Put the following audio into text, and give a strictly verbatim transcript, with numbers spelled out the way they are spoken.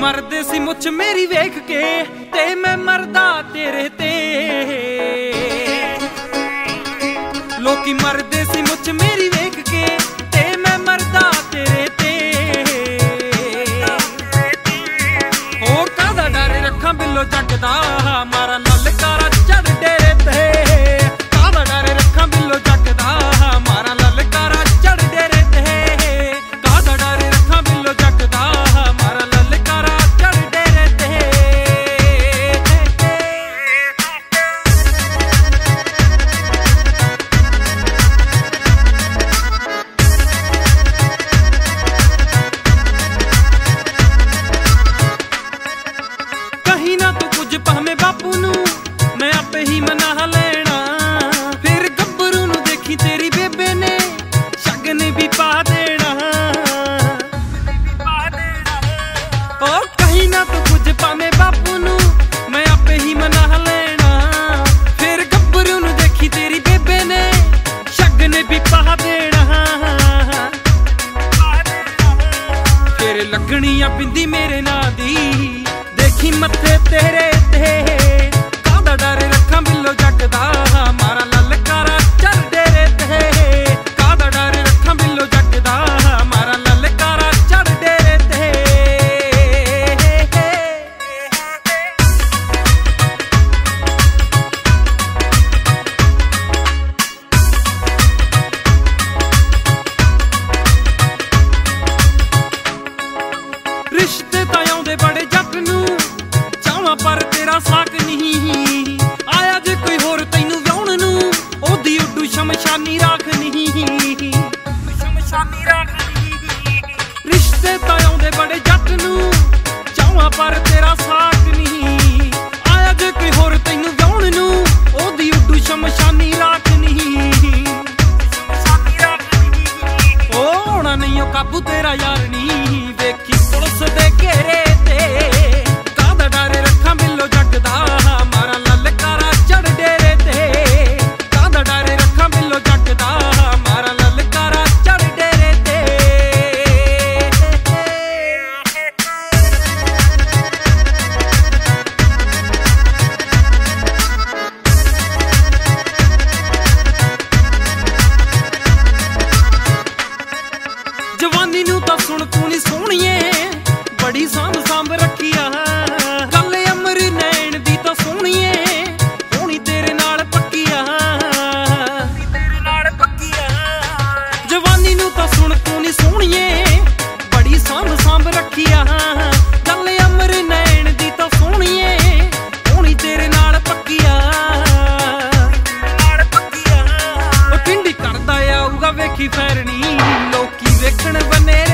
मरदे सी मुछ मेरी वेख के ते मैं मरदा तेरे ते। लोकी मरदे सी मुछ मेरी वेख के ते मैं मरदा तेरे ते। ओ कादा डर रखा बिलो जगदा मारा ललकारा चढ़ डेरे ते। कादा डर रखा बिलो जगदा मारा ललकारा चढ़ डेरे ते। कादा डर रखा बिलो जगदा मारा ललकारा चढ़ डेरे ते। कहीं ना तो कुछ भावें बापू नू मैं आपे ही मना लेना। फिर गब्बरू नू देखी तेरी बेबे ने शगन भी पा देना। ओ कहीं ना तो कुछ भावें बापू नू मैं आपे ही मना लेना। फिर गब्बरू नू देखी तेरी बेबे ने शगन भी पा देना। फिर लगनी आ बिंदी मेरे ना दी देखी मथे तेरे ते। कादा डर रखा बिलो जगदा मारा ललकारा चढ़ डेरे ते। कादा डर रखा बिलो जगदा मारा ललकारा चढ़ डेरे ते। रिश्ते तां आउंदे बड़े जट नू चावां पर तेरा साक नहीं। आया जे कोई होर तैनू व्याउण नू ओदी उड्डू शमशानी राख नहीं। शमशानी राख नहीं। रिश्ते तां आउंदे बड़े जट नू चावां पर तेरा साक नहीं। आया जे कोई होर तैनू व्याउण नू ओदी उड्डू शमशानी राख नहीं। शमशानी राख नहीं। ओ होना नहीं ओ काबू तेरा यार नहीं वेखी पुलिस दे घेरे ते। कादा डर रखा बिलो जगदा मारा ललकारा चढ़ डेरे ते। कादा डर रखा बिलो जगदा मारा ललकारा चढ़ डेरे ते। जवानी नू तां सुन तू नी सोहणीए बड़ी सांभ सांभ रखी आ। गल अमर नैन दी तां सोहणीए होनी तेरे नाल पक्की आ। तेरे नाल पक्की आ। जवानी नू तां सुन तू नी सोहणीए बड़ी सांभ सांभ रखी आ। गल अमर नैन दी तां सोहणीए होनी तेरे नाल पक्की आ। नाल पक्की आ। ओ टिंडी करदा आऊगा वेखी फैरनी लोकी वेखण बनेरे